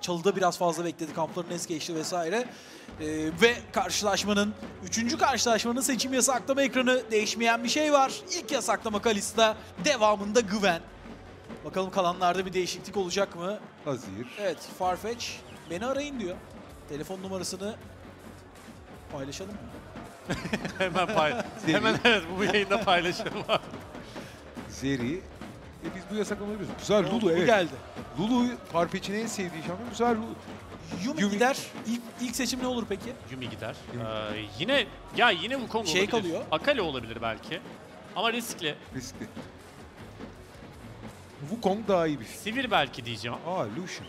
çalıda biraz fazla bekledi. Kampların es geçti vesaire. Ve karşılaşmanın, 3. karşılaşmanın seçim yasaklama ekranı, değişmeyen bir şey var. İlk yasaklama Kalista, devamında Gwen. Bakalım kalanlarda bir değişiklik olacak mı? Azir. Evet, Farfetch beni arayın diyor. Telefon numarasını paylaşalım mı? Hemen evet, bu yayında paylaşalım abi. Zeri. Biz bu yasaklamayı biliyoruz. Bu sefer Lulu, Bu evet. geldi. Lulu, Farfetch'in en sevdiği şampiyon. Bu sefer Yumi gider. İlk seçim ne olur peki? Yumi gider. Yine Wukong Şey olabilir. kalıyor. Akali olabilir belki. Ama riskli. riskli. Wukong daha iyi bir şey. Sivir belki diyeceğim. Lucian.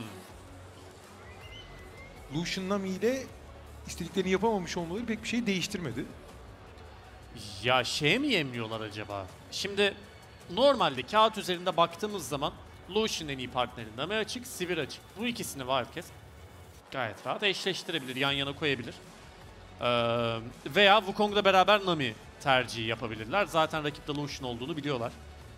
Lucian Nami ile istediklerini yapamamış olmaları pek bir şey değiştirmedi. Ya şeye mi yemliyorlar acaba? Şimdi normalde kağıt üzerinde baktığımız zaman Lucian en iyi partneri. Nami açık, Sivir açık. Bu ikisini Wildcats gayet rahat eşleştirebilir, yan yana koyabilir. Veya Wukong'la beraber Nami tercihi yapabilirler. Zaten rakipte Lucian olduğunu biliyorlar.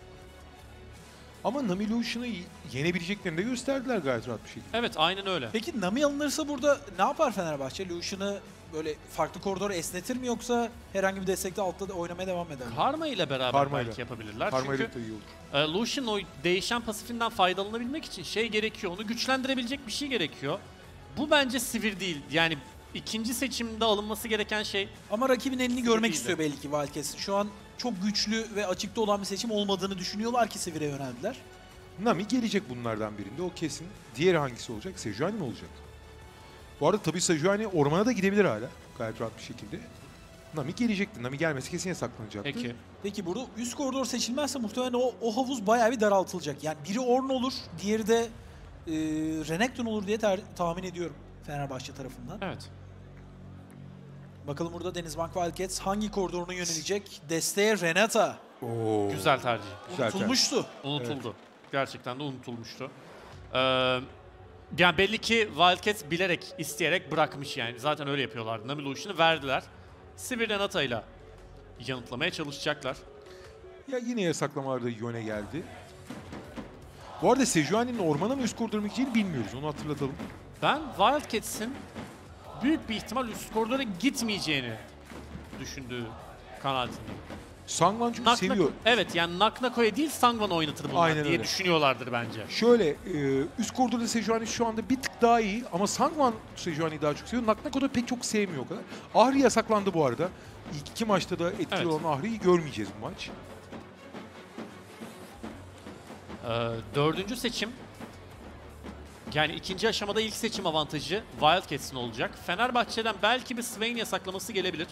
Ama Nami Lucian'ı yenebileceklerini de gösterdiler gayet rahat bir şekilde. Evet, aynen öyle. Peki Nami alınırsa burada ne yapar Fenerbahçe? Lucian'ı böyle farklı koridora esnetir mi yoksa herhangi bir destekte altta da oynamaya devam eder mi? Karma ile beraber Karma ile. belki yapabilirler. Karma ile Çünkü de iyi olur. Lucian o değişen pasifinden faydalanabilmek için şey gerekiyor. Onu güçlendirebilecek bir şey gerekiyor. Bu bence Sivir değil. Yani ikinci seçimde alınması gereken şey. Ama rakibin elini görmek değil de. istiyor belli ki Wildcats. Şu an çok güçlü ve açıkta olan bir seçim olmadığını düşünüyorlar ki Sivir'e yöneldiler. Nami gelecek bunlardan birinde, o kesin. Diğeri hangisi olacak? Sejuani mi olacak? Bu arada tabii Sejuani ormana da gidebilir hala gayet rahat bir şekilde. Nami gelecekti. Nami gelmesi kesin yasaklanacaktı. Peki burada üst koridor seçilmezse muhtemelen o havuz bayağı bir daraltılacak. Yani biri Ornn olur, diğeri de Renekton olur diye tahmin ediyorum Fenerbahçe tarafından. Evet. Bakalım burada Denizbank Wildcats hangi koridoruna yönelecek? Desteğe Renata. Oo. Güzel tercih. Güzel Unutulmuştu. Unutuldu. Gerçekten de unutulmuştu. Yani belli ki Wildcats bilerek, isteyerek bırakmış yani. Zaten öyle yapıyorlardı. Nami Lucian'ı verdiler. Sivir Renata'yla yanıtlamaya çalışacaklar. Ya yine yasaklamalarda yöne geldi. Bu arada Sejuani'nin ormana mı üst koridora mı gideceğini bilmiyoruz. Onu hatırlatalım. Ben Wildcats'in büyük bir ihtimal üst koridora gitmeyeceğini düşündüğü kanaatindeyim. Sangwan çünkü seviyor. Evet, yani Naknako'ya değil Sangwan'ı oynatır bunlar Aynen diye öyle. düşünüyorlardır bence. Şöyle, üst koridorda Sejuani şu anda bir tık daha iyi ama Sangwan Sejuani'yi daha çok seviyor. Naknako da pek çok sevmiyor o kadar. Ahri yasaklandı bu arada. İlk iki maçta da etkili Evet. olan Ahri'yi görmeyeceğiz bu maç. Dördüncü seçim. Yani ikinci aşamada ilk seçim avantajı Wildcats'in olacak. Fenerbahçe'den belki bir Swain yasaklaması gelebilir.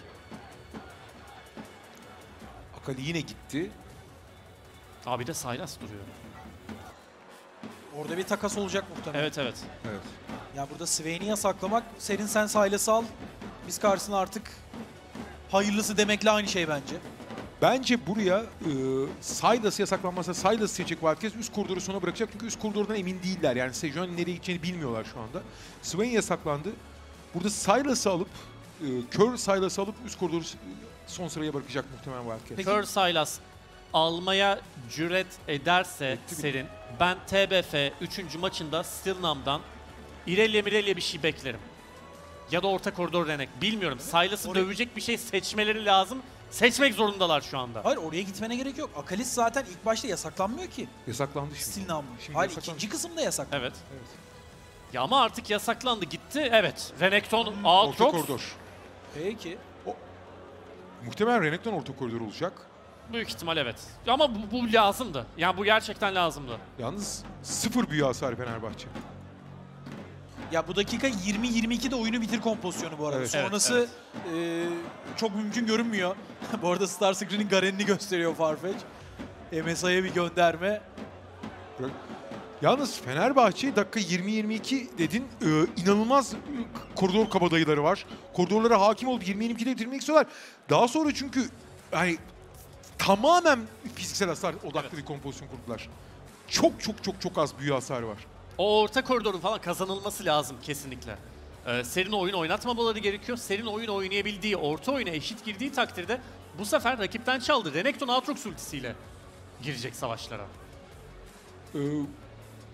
Akali yine gitti. Abi de Sylas duruyor. Orada bir takas olacak muhtemelen. Evet. Evet. Ya burada Swain'i yasaklamak, senin sen Sylas'ı al, biz karşısına artık hayırlısı demekle aynı şey bence. Bence buraya Sylas yasaklanmazsa Sylas'ı seçecek Wildcats, üst koridoru sona bırakacak çünkü üst koridordan emin değiller. Yani Sejuani'nin nereye gideceğini bilmiyorlar şu anda. Swain yasaklandı. Burada Sylas'ı alıp, kör Sylas'ı alıp üst koridoru son sıraya bırakacak muhtemelen Wildcats. Kör Sylas almaya cüret ederse Serin, ben TBF 3. maçında Stilnam'dan İrelia bir şey beklerim. Ya da orta koridor Renek. Bilmiyorum. Sylas'ı dövecek bir şey seçmeleri lazım. Seçmek zorundalar şu anda. Hayır, oraya gitmene gerek yok. Akalis zaten ilk başta yasaklanmıyor ki. Yasaklandı şimdi. Stilnam. Şimdi Hayır, yasaklandı. ikinci kısımda yasaklandı. Evet. Ya ama artık yasaklandı, gitti. Evet. Renekton, Orta Aatrox. koridor. Peki. Muhtemelen Renekton orta koridor olacak. Büyük ihtimal evet. Ama bu lazımdı. Yani bu gerçekten lazımdı. Yalnız 0 büyü hasarı Fenerbahçe. Ya bu dakika 20-22'de oyunu bitir kompozisyonu bu arada. Evet. Sonrası çok mümkün görünmüyor. Bu arada Star Screen'in Garen'ini gösteriyor Farfetch. MSI'ye bir gönderme. Yalnız Fenerbahçe dakika 20-22 dedin, inanılmaz koridor kabadayıları var. Koridorlara hakim olup 20-22'de bitirmek istiyorlar. Daha sonra çünkü hani tamamen fiziksel hasar odaklı bir kompozisyon kurdular. Çok az büyü hasarı var. O orta koridorun falan kazanılması lazım kesinlikle. Serin oyun oynatmamaları gerekiyor. Serin oyun oynayabildiği, orta oyuna eşit girdiği takdirde bu sefer rakipten çaldı. Renekton Aatrox ultisiyle girecek savaşlara.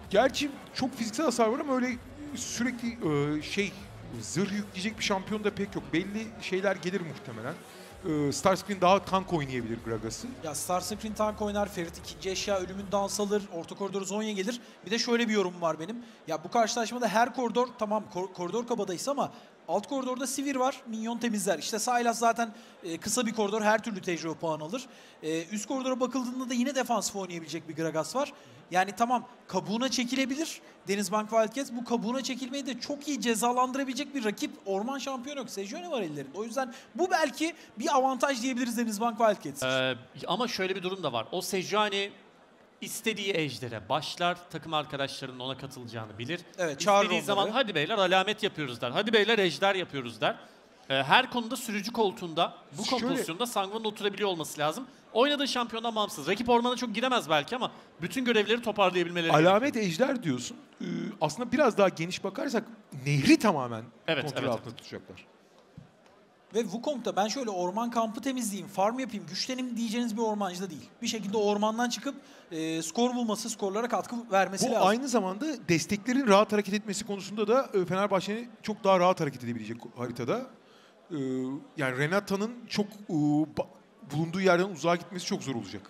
Gerçi çok fiziksel hasar var ama öyle sürekli zırh yükleyecek bir şampiyon da pek yok. Belli şeyler gelir muhtemelen. Starscream daha tank oynayabilir Gragas'ı. Ya Starscream tank oynar, Ferit ikinci eşya ölümün dans alır, orta koridora Zonya gelir. Bir de şöyle bir yorum var benim. Ya bu karşılaşmada her koridor tamam koridor kabadayısı ama alt koridorda Sivir var, minyon temizler. İşte Sylas zaten kısa bir koridor, her türlü tecrübe puanı alır. Üst koridora bakıldığında da yine defansif oynayabilecek bir Gragas var. Yani tamam kabuğuna çekilebilir Denizbank Wildcats. Bu kabuğuna çekilmeyi de çok iyi cezalandırabilecek bir rakip orman şampiyonu yok. Sejuani var ellerinde. O yüzden bu belki bir avantaj diyebiliriz Denizbank Wildcats. Ama şöyle bir durum da var. O Sejuani istediği ejdere başlar, takım arkadaşlarının ona katılacağını bilir. Evet, çağırır İstediği onları. zaman hadi beyler alamet yapıyoruz der. Hadi beyler ejder yapıyoruz der. Her konuda sürücü koltuğunda, bu kompozisyonda Sangwon'un oturabiliyor olması lazım. Oynadığı şampiyondan bağımsız. Rakip ormana çok giremez belki ama bütün görevleri toparlayabilmeleri Alamet gerekiyor. ejder diyorsun. Aslında biraz daha geniş bakarsak nehri tamamen kontrol altında tutacaklar. Ve Wukong'da ben şöyle orman kampı temizleyeyim, farm yapayım, güçleneyim diyeceğiniz bir ormancı da değil. Bir şekilde ormandan çıkıp skor bulması, skorlara katkı vermesi Bu lazım. aynı zamanda desteklerin rahat hareket etmesi konusunda da Fenerbahçe'nin çok daha rahat hareket edebilecek haritada. Yani Renata'nın çok bulunduğu yerden uzağa gitmesi çok zor olacak.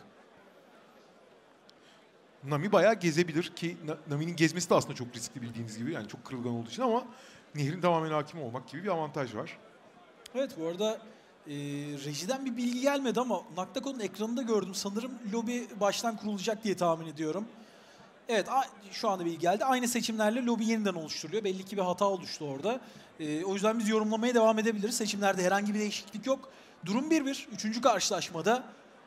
Nami bayağı gezebilir ki Nami'nin gezmesi de aslında çok riskli bildiğiniz gibi. Yani çok kırılgan olduğu için ama nehrin tamamen hakim olmak gibi bir avantaj var. Evet bu arada rejiden bir bilgi gelmedi ama Naktako'nun ekranında gördüm. Sanırım lobi baştan kurulacak diye tahmin ediyorum. Evet şu anda bilgi geldi. Aynı seçimlerle lobi yeniden oluşturuluyor. Belli ki bir hata oluştu orada. O yüzden biz yorumlamaya devam edebiliriz. Seçimlerde herhangi bir değişiklik yok. Durum 1-1. Üçüncü karşılaşmada.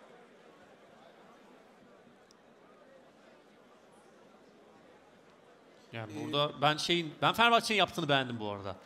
Yani burada ben Fenerbahçe'nin yaptığını beğendim bu arada.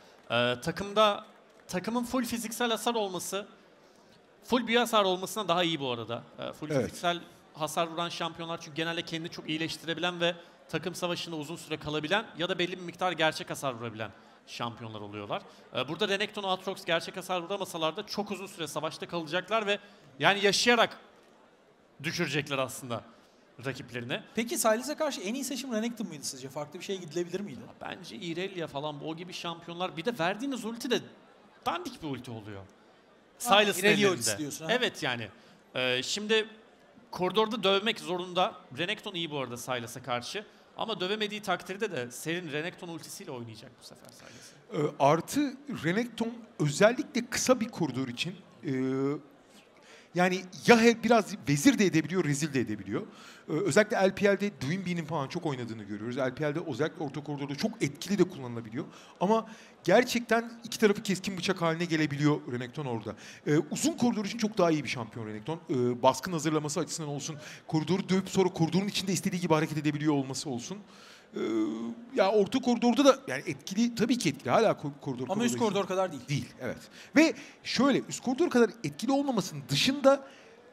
Takımın full fiziksel hasar olması, full bir hasar olmasına daha iyi bu arada. Full fiziksel hasar vuran şampiyonlar çünkü genelde kendini çok iyileştirebilen ve takım savaşında uzun süre kalabilen ya da belli bir miktar gerçek hasar vurabilen şampiyonlar oluyorlar. Burada Renekton, Aatrox gerçek hasar vuramasalar da çok uzun süre savaşta kalacaklar ve yani yaşayarak düşürecekler aslında rakiplerine. Peki Sylas'e karşı en iyi seçim Renekton mıydı sizce? Farklı bir şeye gidilebilir miydi? Bence Irelia falan o gibi şampiyonlar. Bir de verdiğiniz ulti de dandik bir ulti oluyor. Sylas'ın Irelia ellerinde. ultisi diyorsun. Ha? Evet yani. Şimdi koridorda dövmek zorunda. Renekton iyi bu arada Sylas'a karşı. Ama dövemediği takdirde de Serin Renekton ultisiyle oynayacak bu sefer Sylas'ı. Artı Renekton özellikle kısa bir koridor için yani ya biraz vezir de edebiliyor, rezil de edebiliyor. Özellikle LPL'de Dwinby'nin falan çok oynadığını görüyoruz. LPL'de özellikle orta koridorda çok etkili de kullanılabiliyor. Ama gerçekten iki tarafı keskin bıçak haline gelebiliyor Renekton orada. Uzun koridor için çok daha iyi bir şampiyon Renekton. Baskın hazırlaması açısından olsun, koridoru dövüp sonra koridorun içinde istediği gibi hareket edebiliyor olması olsun. Ya orta koridorda da yani etkili, tabii ki etkili. Hala koridor. Ama üst koridor kadar değil. Değil, evet. Ve şöyle üst koridor kadar etkili olmamasının dışında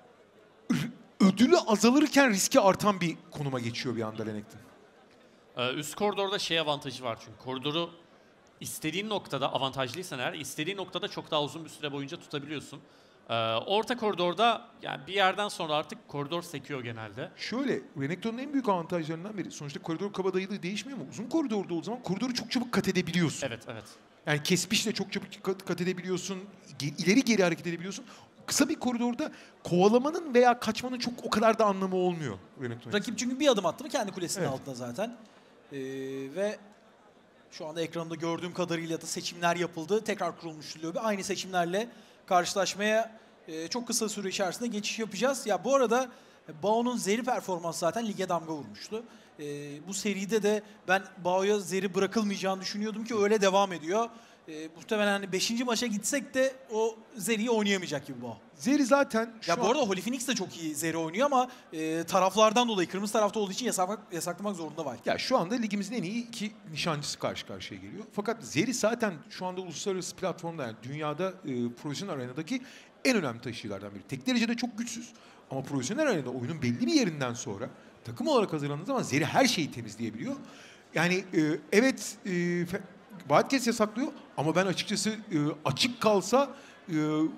ödülü azalırken riski artan bir konuma geçiyor bir anda Renekton. Üst koridorda avantajı var çünkü koridoru istediğin noktada avantajlıysan eğer istediğin noktada çok daha uzun bir süre boyunca tutabiliyorsun. Orta koridorda yani bir yerden sonra artık koridor sekiyor genelde. Şöyle Renekton'un en büyük avantajlarından biri sonuçta koridor kabadayılığı değişmiyor ama uzun koridorda o zaman koridoru çok çabuk kat edebiliyorsun. Evet. Yani kesmişle çok çabuk kat edebiliyorsun. İleri geri hareket edebiliyorsun. Kısa bir koridorda kovalamanın veya kaçmanın çok o kadar da anlamı olmuyor Renekton. Rakip çünkü bir adım attı mı kendi kulesinin Evet. altında zaten. Ve şu anda ekranda gördüğüm kadarıyla da seçimler yapıldı. Tekrar kurulmuş lobi. Aynı seçimlerle karşılaşmaya çok kısa süre içerisinde geçiş yapacağız. Ya bu arada Bao'nun Zeri performansı zaten lige damga vurmuştu. Bu seride de ben Bao'ya Zeri bırakılmayacağını düşünüyordum ki öyle devam ediyor. Muhtemelen hani 5. maça gitsek de o Zeri'yi oynayamayacak gibi Bao. Zeri zaten şu Ya bu arada Holy Phoenix de çok iyi Zeri oynuyor ama taraflardan dolayı kırmızı tarafta olduğu için yasaklamak zorunda var. Ya şu anda ligimizin en iyi iki nişancısı karşı karşıya geliyor. Fakat Zeri zaten şu anda uluslararası platformda yani dünyada profesyonel arenadaki en önemli taşıyıcılardan biri. Tek derecede çok güçsüz ama profesyonel arenada oyunun belli bir yerinden sonra takım olarak hazırlandığı zaman Zeri her şeyi temizleyebiliyor. Yani evet Wildcats yasaklıyor ama ben açıkçası açık kalsa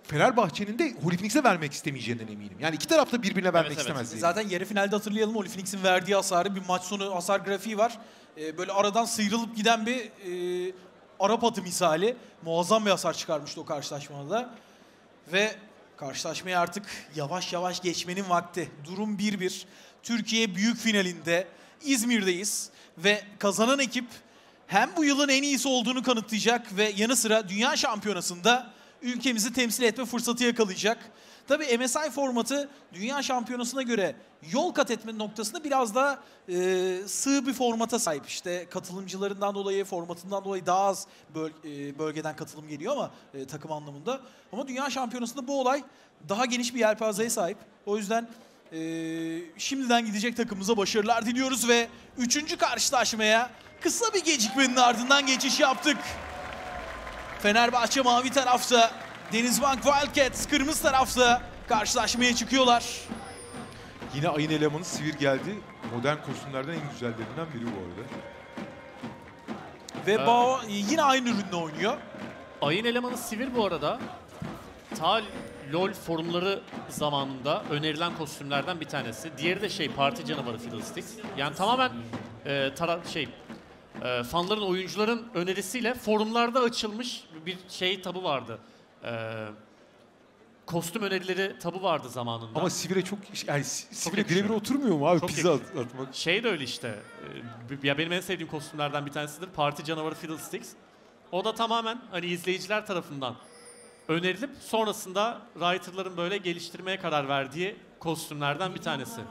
Fenerbahçe'nin de Holy Phoenix'e vermek istemeyeceğinden eminim. Yani iki taraf da birbirine vermek evet. istemez diye. Zaten yarı finalde hatırlayalım, Holy Phoenix'in verdiği hasarı, bir maç sonu hasar grafiği var. Böyle aradan sıyrılıp giden bir Arap atı misali. Muazzam bir hasar çıkarmıştı o karşılaşmada da. Ve karşılaşmaya artık yavaş yavaş geçmenin vakti. Durum 1-1. Türkiye büyük finalinde İzmir'deyiz. Ve kazanan ekip hem bu yılın en iyisi olduğunu kanıtlayacak ve yanı sıra Dünya Şampiyonası'nda ülkemizi temsil etme fırsatı yakalayacak. Tabii MSI formatı Dünya Şampiyonası'na göre yol kat etme noktasında biraz daha sığ bir formata sahip. İşte katılımcılarından dolayı, formatından dolayı daha az bölgeden katılım geliyor ama takım anlamında. Ama Dünya Şampiyonası'nda bu olay daha geniş bir yelpazeye sahip. O yüzden şimdiden gidecek takımımıza başarılar diliyoruz ve 3. karşılaşmaya kısa bir gecikmenin ardından geçiş yaptık. Fenerbahçe mavi tarafta, Denizbank Wildcats kırmızı tarafta karşılaşmaya çıkıyorlar. Yine ayın elemanı Sivir geldi. Modern kostümlerden en güzellerinden biri bu arada. Ve Bao yine aynı ürünle oynuyor. Ayın elemanı Sivir bu arada. Ta LoL forumları zamanında önerilen kostümlerden bir tanesi. Diğeri de Parti Canavarı Fiddlesticks. Yani tamamen fanların, oyuncuların önerisiyle forumlarda açılmış bir tabu vardı. Kostüm önerileri tabu vardı zamanında. Ama Sivir'e çok... Yani Sivir'e yakışıyor. birebir oturmuyor mu abi Çok pizza atmak? De öyle işte. Ya benim en sevdiğim kostümlerden bir tanesidir. Parti Canavarı Fiddlesticks. O da tamamen hani izleyiciler tarafından önerilip sonrasında writer'ların böyle geliştirmeye karar verdiği kostümlerden bir tanesi.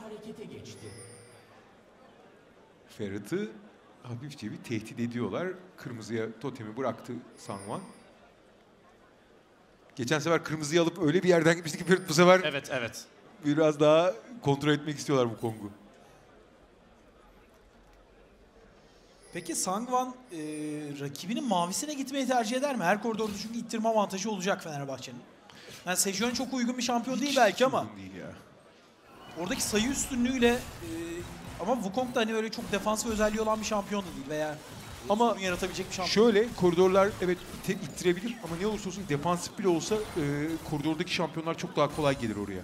Ferhat'ı hafifçe bir tehdit ediyorlar. Kırmızıya totemi bıraktı Sangwan. Geçen sefer kırmızıyı alıp öyle bir yerden gitmişti ki Ferhat bu sefer Evet. biraz daha kontrol etmek istiyorlar bu Kong'u. Peki Sangwan rakibinin mavisine gitmeyi tercih eder mi? Her koridorda çünkü ittirme avantajı olacak Fenerbahçe'nin. Yani Sejuani çok uygun bir şampiyon değil belki ama Uygun değil ya. oradaki sayı üstünlüğüyle ama Wukong da hani öyle çok defansif özelliği olan bir şampiyon da değil veya Ama sorun yaratabilecek bir şampiyon. şöyle koridorlar evet ittirebilir ama ne olursa olsun defansif bile olsa koridordaki şampiyonlar çok daha kolay gelir oraya.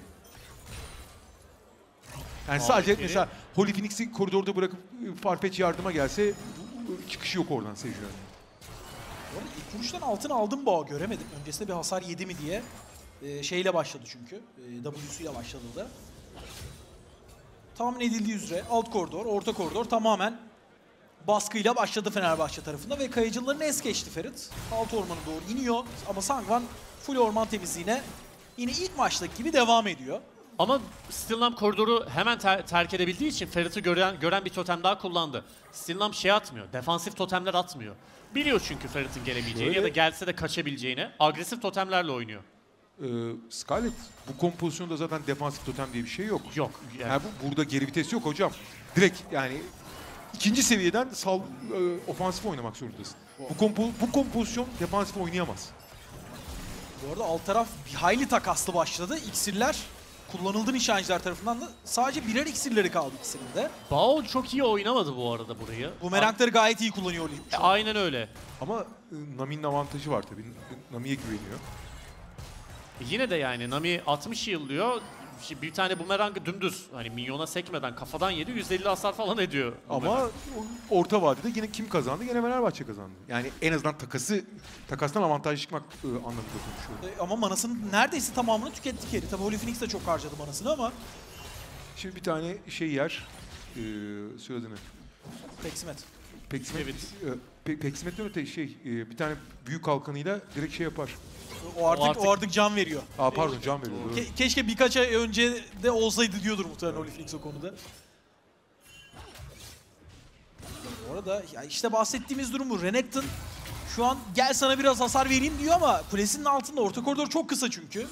Yani sadece mesela Holy Phoenix'i koridorda bırakıp Farfetch yardıma gelse çıkışı yok oradan Sejuani. Bu arada ilk vuruştan altın aldım Bao, göremedim. Öncesinde bir hasar yedi mi diye. Şeyle başladı çünkü. W'suyla başladı da. Tahmin edildiği üzere alt koridor, orta koridor tamamen baskıyla başladı Fenerbahçe tarafında ve kayıcıların es geçti Ferit. Alt ormana doğru iniyor ama Sangwan full orman temizliğine yine ilk maçtaki gibi devam ediyor. Ama Stilnam koridoru hemen terk edebildiği için Ferhat'ı gören bir totem daha kullandı. Stilnam atmıyor, defansif totemler atmıyor. Biliyor çünkü Ferhat'ın gelemeyeceğini ya da gelse de kaçabileceğini. Agresif totemlerle oynuyor. Scarlet bu kompozisyonda zaten defansif totem diye bir şey yok. Yok. Yani burada geri vites yok hocam. Direkt yani ikinci seviyeden ofansif oynamak zorundasın. Bu kompozisyon defansif oynayamaz. Bu arada alt taraf bir hayli takaslı başladı. İksirler kullanıldı nişancılar tarafından da. Sadece birer iksirleri kaldı ikisinin de. Bao çok iyi oynamadı bu arada burayı. Bumerangları gayet iyi kullanıyor. Aynen öyle. Ama Nami'nin avantajı var tabii. Nami'ye güveniyor. Yine de yani Nami 60 yıllıyor. Bir tane bumerangı dümdüz hani minyona sekmeden kafadan yedi, 150 hasar falan ediyor. Ama orta vadede yine kim kazandı? Yine Fenerbahçe kazandı. Yani en azından takastan avantajlı çıkmak anlamında konuşuyorum. Ama manasının neredeyse tamamını tüketti Keri. Tabii Holy Phoenix de çok harcadı manasını ama. Şimdi bir tane yer. Söyledi ne? Peksimet. Peksimet. Evet. Peksimet'ten öte bir tane büyük kalkanıyla direkt yapar. O artık can veriyor. Pardon can veriyor. Keşke birkaç ay önce de olsaydı diyordur muhtemelen Holy Phoenix o konuda. Bu arada ya işte bahsettiğimiz durum bu. Renekton şu an gel sana biraz hasar vereyim diyor ama kulesinin altında, orta koridor çok kısa çünkü.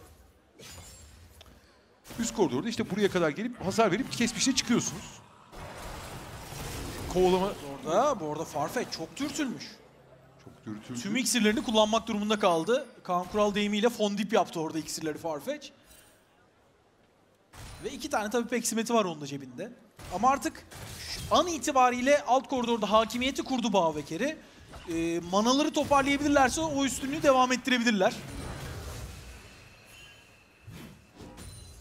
Üst koridorda işte buraya kadar gelip hasar verip kesmişle çıkıyorsunuz. Kovalama. Bu arada Farfetch çok dürtülmüş. Çok dürtüldü. Tüm iksirlerini kullanmak durumunda kaldı. Kaan Kural deyimiyle fondip yaptı orada iksirleri Farfetch. Ve 2 tane tabii peksimeti var onun da cebinde. Ama artık an itibariyle alt koridorda hakimiyeti kurdu Bao ve Keri. Manaları toparlayabilirlerse o üstünlüğü devam ettirebilirler.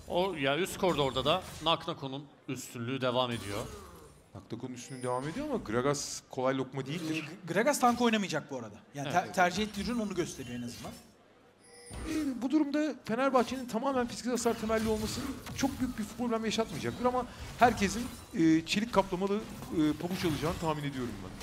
O ya üst koridorda da Naknako'nun üstünlüğü devam ediyor. Naktako'nun üstünü devam ediyor ama Gragas kolay lokma değildir. Gragas tank oynamayacak bu arada. Yani Evet. tercih ettiği ürün onu gösteriyor en azından. Bu durumda Fenerbahçe'nin tamamen fiziksel hasar temelli olması çok büyük bir problem yaşatmayacaktır ama herkesin çelik kaplamalı pabuç alacağını tahmin ediyorum ben.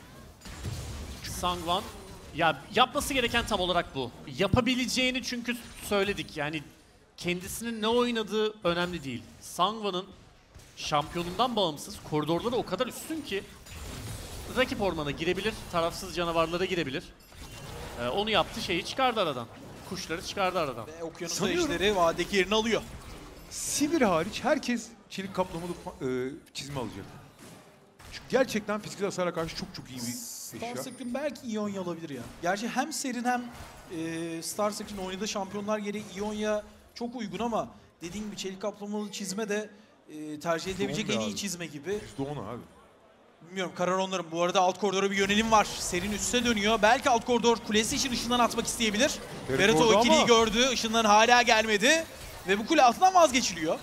Sangwan ya yapması gereken tam olarak bu. Yapabileceğini çünkü söyledik. Yani kendisinin ne oynadığı önemli değil. Sangwan'ın şampiyonundan bağımsız koridorları o kadar üstün ki rakip ormana girebilir, tarafsız canavarlara girebilir. Onu yaptı, şeyi çıkardı aradan. Kuşları çıkardı aradan. Ve Okyanus Sanıyorum- ejderi vadideki yerini alıyor. Sivir hariç herkes çelik kaplamalı çizme alacak. Çünkü gerçekten fiziksel hasara karşı çok iyi bir eşya. Starscream belki Ionia alabilir ya. Gerçi hem Serin hem Starscream oynadığı şampiyonlar gereği Ionia çok uygun ama dediğim gibi çelik kaplamalı çizme de tercih edilebilecek en abi. iyi çizme gibi. %10 abi. Bilmiyorum karar onların. Bu arada alt koridora bir yönelim var. Serin üste dönüyor. Belki alt koridor kulesi için ışından atmak isteyebilir. Evet, Berat orada o ikiliyi ama- gördü. Işından hala gelmedi. Ve bu kule altından vazgeçiliyor.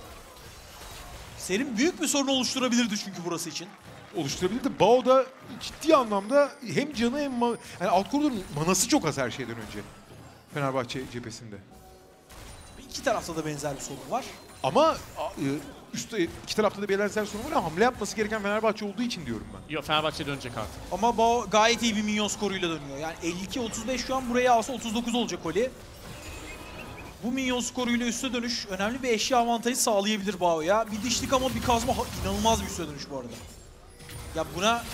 Serin büyük bir sorun oluşturabilirdi çünkü burası için. Oluşturabilirdi. Bao da ciddi anlamda hem canı hem yani alt koridorun manası çok az her şeyden önce. Fenerbahçe cephesinde. İki tarafta da benzer bir sorun var. Ama üstte iki tarafta da benzer sorun var ama hamle yapması gereken Fenerbahçe olduğu için diyorum ben. Yok, Fenerbahçe dönecek artık. Ama Bao gayet iyi bir minyon skoruyla dönüyor. Yani 52-35 şu an buraya alsa 39 olacak Oli. Bu minyon skoruyla üste dönüş önemli bir eşya avantajı sağlayabilir Bao'ya. Bir dişlik ama bir kazma inanılmaz bir üste dönüş bu arada. Ya buna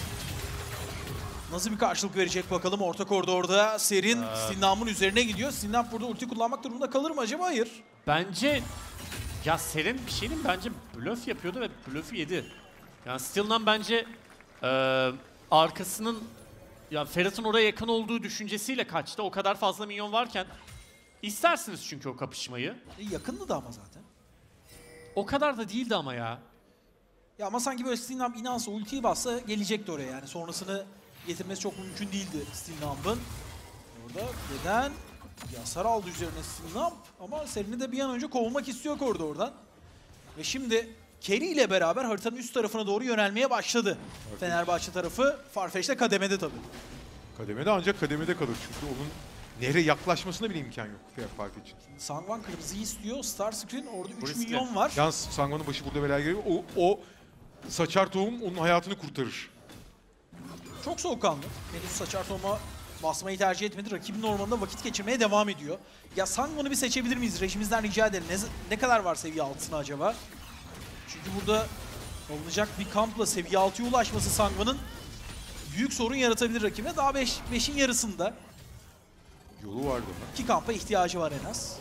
nasıl bir karşılık verecek bakalım. Orta koridorda Serin Stinnam'ın üzerine gidiyor. Stinnam burada ulti kullanmak durumunda kalır mı acaba? Hayır. Bence ya Serin bir şeyin bence blöf yapıyordu ve blöfü yedi. Yani Stillman bence arkasının ya Ferhat'ın oraya yakın olduğu düşüncesiyle kaçtı. O kadar fazla minyon varken istersiniz çünkü o kapışmayı. Yakındı da ama zaten. O kadar da değildi ama ya. Ya ama sanki böyle Stinnam inansa ultiyi bassa gelecekti oraya yani. Sonrasını getirmesi çok mümkün değildi Stinnam'ın. Orada neden? Bir hasar aldı üzerine Stinnam ama Serin'i de bir an önce kovmak istiyor koridordan. Ve şimdi Kerry ile beraber haritanın üst tarafına doğru yönelmeye başladı. Fenerbahçe tarafı Farfetch'te kademede tabii. Kademede ancak kademede kalır çünkü onun nereye yaklaşmasına bile imkan yok fark için. Sangwan kırmızıyı istiyor. Starscream orada 3 riskli. milyon var. Yalnız Sangwan'ın başı burada belaya geliyor. O saçar tohum onun hayatını kurtarır. Çok soğukkanlı. Henüz saçar tohuma basmayı tercih etmedi. Rakibin ormanında vakit geçirmeye devam ediyor. Ya Sangwan'ı bir seçebilir miyiz? Rejimizden rica edelim. Ne kadar var seviye 6'sına acaba? Çünkü burada alınacak bir kampla seviye 6'ya ulaşması Sangwan'ın büyük sorun yaratabilir rakibine. Daha 5'in yarısında. Yolu vardı ama. 2 kampa ihtiyacı var en az.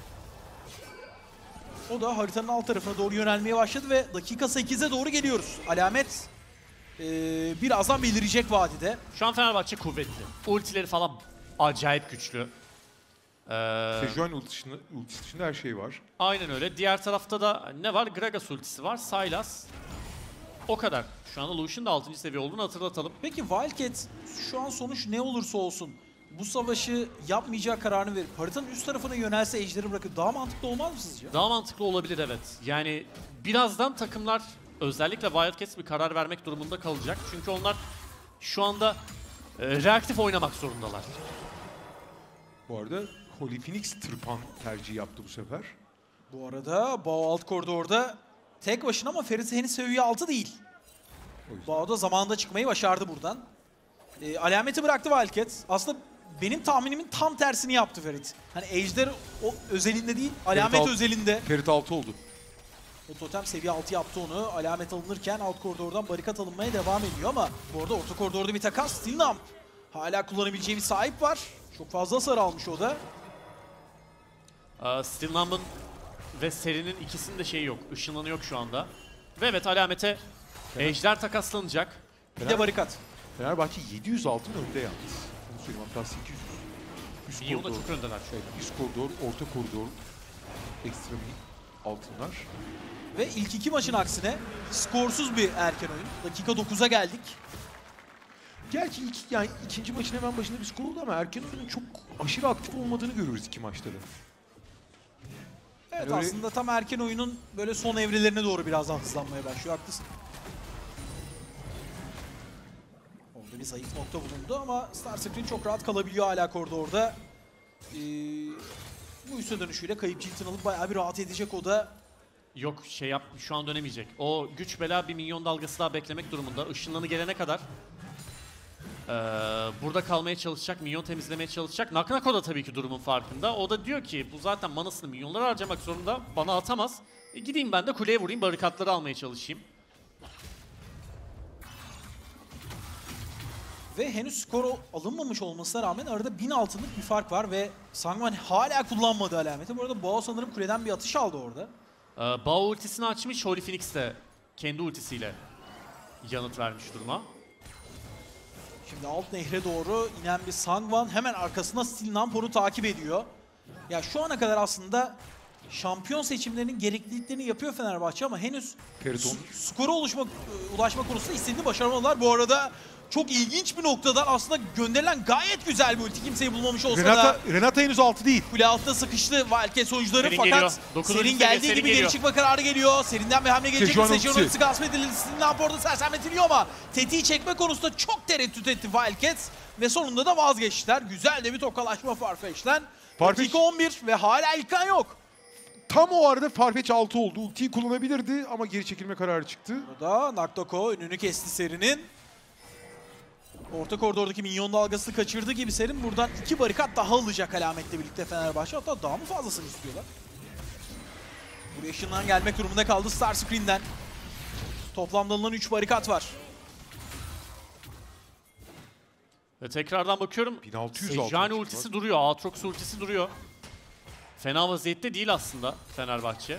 O da haritanın alt tarafına doğru yönelmeye başladı ve dakika 8'e doğru geliyoruz. Alamet birazdan belirecek vadide. Şu an Fenerbahçe kuvvetli. Ultileri falan acayip güçlü. Sejuani ultisi dışında her şey var. Aynen öyle. Diğer tarafta da ne var? Gragas ultisi var. Sylas. O kadar. Şu anda Lucian da 6. seviye olduğunu hatırlatalım. Peki Wildcat şu an sonuç ne olursa olsun bu savaşı yapmayacağı kararını verip haritanın üst tarafına yönelse ejderi bırakıp daha mantıklı olmaz mı sizce? Daha mantıklı olabilir, evet. Yani birazdan takımlar özellikle Wildcats bir karar vermek durumunda kalacak. Çünkü onlar şu anda reaktif oynamak zorundalar. Bu arada Holy Phoenix tırpan tercihi yaptı bu sefer. Bu arada Bao alt koridorda tek başına ama Ferit henüz seviye 6 değil. O yüzden. Bao da zamanında çıkmayı başardı buradan. Alameti bıraktı Wildcat. Aslında benim tahminimin tam tersini yaptı Ferit. Hani ejder o özelinde değil, alamet alt- özelinde. Ferit 6 oldu. O totem seviye 6 yaptı onu. Alamet alınırken alt koridordan barikat alınmaya devam ediyor ama bu arada orta koridorda bir takas. Stinnam hala kullanabileceği bir sahip var. Çok fazla hasar almış o da. Stillnam'ın ve Serin'in ikisinin de şeyi yok. Işınlanı yok şu anda. Ve evet, alamete ejder takaslanacak. Bir de barikat. Fenerbahçe 700 altın önde yalnız. Bunu söyleyeyim, hatta 800. Üst İyi, o da koridor, çok öndeler. evet, üst koridor, orta koridor, ekstra altınlar. Ve ilk iki maçın aksine skorsuz bir erken oyun. Dakika 9'a geldik. Gerçi yani ikinci maçın hemen başında bir skor oldu ama erken oyunun çok aşırı aktif olmadığını görüyoruz iki maçta da. Evet Öyle- aslında tam erken oyunun böyle son evrelerine doğru biraz daha hızlanmaya başlıyor. Haklısın. Orada bir zayıf nokta bulundu ama Starscream çok rahat kalabiliyor hala koridorda. Bu üste dönüşüyle kayıp Jilt'in alıp bayağı bir rahat edecek o da. Yok şu an dönemeyecek. O güç bela bir minyon dalgası daha beklemek durumunda. Işınlanı gelene kadar burada kalmaya çalışacak, minyon temizlemeye çalışacak. Naknako da tabii ki durumun farkında. O da diyor ki bu zaten manasını minyonlara harcamak zorunda. Bana atamaz. Gideyim ben de kuleye vurayım, barikatları almaya çalışayım. Ve henüz skor alınmamış olmasına rağmen arada 1000 altınlık bir fark var ve Sangwan hala kullanmadı alameti. Bu arada Bao sanırım kuleden bir atış aldı orada. Bao ultisini açmış, Holy Phoenix de kendi ultisiyle yanıt vermiş duruma. Şimdi alt nehre doğru inen bir Sangwan hemen arkasında Steel Nampor'u takip ediyor. Ya şu ana kadar aslında şampiyon seçimlerinin gerekliliklerini yapıyor Fenerbahçe ama henüz Periton. skora ulaşma konusunda istediğini başaramadılar. Bu arada çok ilginç bir noktadan aslında gönderilen gayet güzel bir ulti. Kimseyi bulmamış olsa da Renata henüz 6 değil. kule altta sıkıştı Wildcats oyuncuları Serin fakat geliyor. Dokuzuncu Serin seviye, geldiği Serin gibi geliyor. geri çıkma kararı geliyor. Serinden bir hamle gelecek. Sejuani Sejuani ultisi. ultisi gasp edildi. Nampor'da sersemletiliyor ama tetiği çekme konusunda çok tereddüt etti Wildcats ve sonunda da vazgeçtiler. Güzel de bir tokalaşma Farfetch'ten. Farfetch- Dakika 11 ve hala İlkan yok. Tam o arada Farfetch 6 oldu. Ultiyi kullanabilirdi ama geri çekilme kararı çıktı. Burada Naktoko önünü kesti Serin'in. Orta koridordaki minyon dalgasını kaçırdığı gibi Serin buradan 2 barikat daha alacak alametle birlikte Fenerbahçe. Hatta daha mı fazlasını istiyorlar? Buraya ışından gelmek durumunda kaldı Starscream'den. Toplamda alınan 3 barikat var. Ve tekrardan bakıyorum. 1600 Sejuani altın ultisi çıktı. duruyor. Aatrox ultisi duruyor. Fena vaziyette değil aslında Fenerbahçe.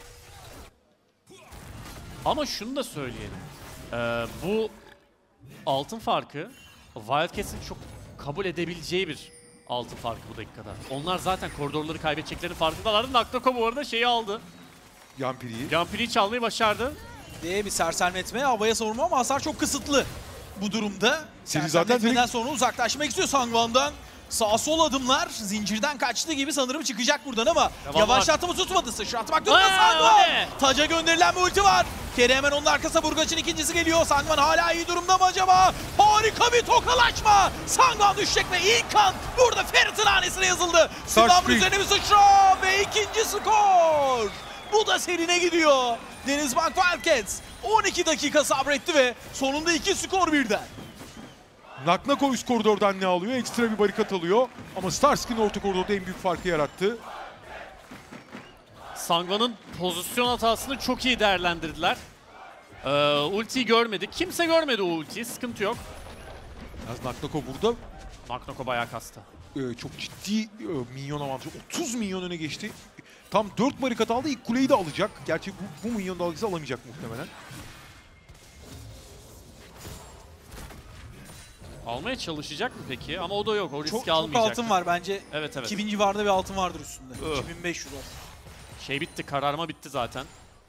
Ama şunu da söyleyelim. Bu altın farkı Wildcats'in çok kabul edebileceği bir altın farkı bu dakikada. Onlar zaten koridorları kaybedeceklerinin farkındalardı. Naktoko bu arada şeyi aldı. Yampiri'yi. Yampiri'yi çalmayı başardı. Bir sersemletme, havaya savurma ama hasar çok kısıtlı bu durumda. Seri zaten Sersemletmeden direkt- sonra uzaklaşmak istiyor Sangwan'dan. Sağ sol adımlar zincirden kaçtığı gibi sanırım çıkacak buradan ama Devam yavaşlatma tutmadı. Sıçratmak durumunda Aa, Sangwan. o ne? Taca gönderilen bir ulti var. Kere hemen onun arkasına Burgaç'ın ikincisi geliyor. Sangwan hala iyi durumda mı acaba? Harika bir tokalaşma. Sangwan düşecek ve ilk kan burada Ferit'in hanesine yazıldı. Silahın Starscream. üzerine bir sıçra ve ikinci skor. Bu da serine gidiyor. Denizbank Wildcats 12 dakika sabretti ve sonunda 2 skor birden. Naknako üst koridordan ne alıyor? Ekstra bir barikat alıyor. Ama Starskin orta koridorda en büyük farkı yarattı. Sangwan'ın pozisyon hatasını çok iyi değerlendirdiler. Ultiyi görmedik. Kimse görmedi o ultiyi. Sıkıntı yok. Yalnız Naknako burada Naknako bayağı kastı. çok ciddi minyon avantajı. 30 milyon öne geçti. Tam 4 barikat aldı. İlk kuleyi de alacak. Gerçi bu minyon dalgası alamayacak muhtemelen. Almaya çalışacak mı peki? Ama o da yok. O riski Çok, çok almayacak. altın var bence. Evet evet. 2000 civarında bir altın vardır üstünde. Öh. 2500 var. Şey bitti. Kararma bitti zaten.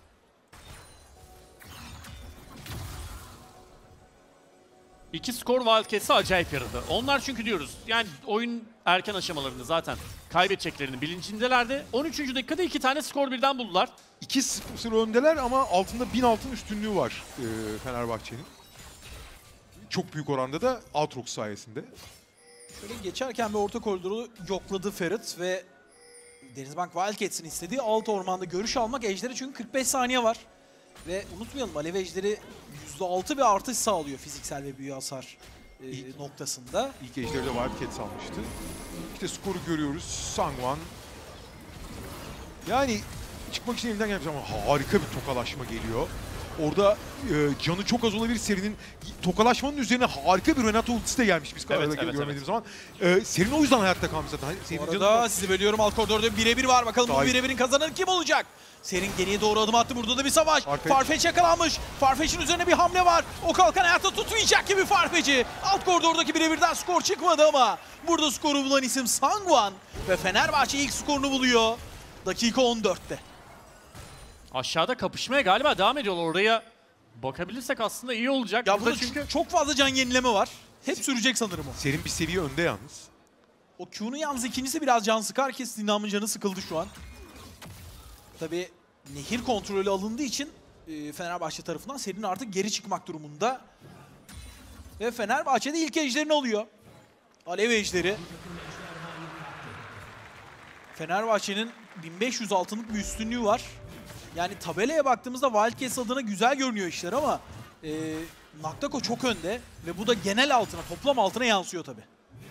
İki skor Wildcats'e acayip yaradı. Onlar çünkü diyoruz yani oyun erken aşamalarında zaten kaybedeceklerinin bilincindelerdi. 13. dakikada 2 tane skor birden buldular. 2-0 öndeler ama altında 1000 altın üstünlüğü var Fenerbahçe'nin. Çok büyük oranda da Aatrox sayesinde. Şöyle geçerken bir orta koridoru yokladı Ferit ve Denizbank Wildcats'in istediği alt ormanda görüş almak. Ejder'e çünkü 45 saniye var. Ve unutmayalım Alev Ejder'i %6 bir artış sağlıyor fiziksel ve büyü hasar noktasında. İlk ejderi de Wildcats almıştı. İşte skoru görüyoruz. Sangwan. Yani çıkmak için elinden gelmiş ama harika bir tokalaşma geliyor. Orada canı çok az olabilir serinin. Tokalaşmanın üzerine harika bir Renato ultisi de gelmiş biz Evet, arada evet, görmediğimiz zaman. Serin o yüzden hayatta kalmış zaten. Serin Bu canı arada sizi bölüyorum, alt koridorda birebir var. Bakalım bu Daha- birebirin kazananı kim olacak? Serin geriye doğru adım attı. Burada da bir savaş. Farfetch. Farfetch yakalanmış. Farfetch'in üzerine bir hamle var. O kalkan hayatta tutmayacak gibi Farfetch'i. Alt koridordaki birebirden skor çıkmadı ama burada skoru bulan isim Sangwan. Ve Fenerbahçe ilk skorunu buluyor. Dakika 14'te. Aşağıda kapışmaya galiba devam ediyorlar. Oraya bakabilirsek aslında iyi olacak. Ya Burada burada çünkü çok fazla can yenileme var. Hep sürecek sanırım o. Serin bir seviye önde yalnız. O Q'nun yalnız ikincisi biraz can sıkar ki Dinam'ın canı sıkıldı şu an. Tabii nehir kontrolü alındığı için Fenerbahçe tarafından serinin artık geri çıkmak durumunda. Ve Fenerbahçe'de ilk ejderini alıyor. Alev ejderi. Fenerbahçe'nin 1500 altınlık bir üstünlüğü var. Yani tabelaya baktığımızda Wildcats adına güzel görünüyor işler ama Naktako çok önde ve bu da genel altına, toplam altına yansıyor tabii.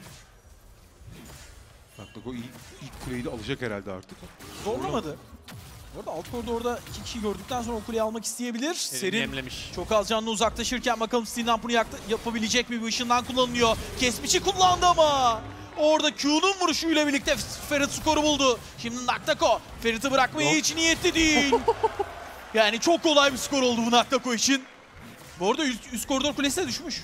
Naktako ilk kuleyi de alacak herhalde artık. Zorlamadı. Bu arada alt koridorda 2 kişi gördükten sonra o kuleyi almak isteyebilir. Serin yemlemiş. çok az canlı uzaklaşırken bakalım Stinlamp bunu yapabilecek mi? Bu ışından kullanılıyor. Kesmiş'i kullandı ama orada Q'nun vuruşuyla birlikte Ferit skoru buldu. Şimdi Naktako Ferit'i bırakmaya hiç niyetli değil. Yani çok kolay bir skor oldu bu Naktako için. Bu arada üst koridor kulesi de düşmüş.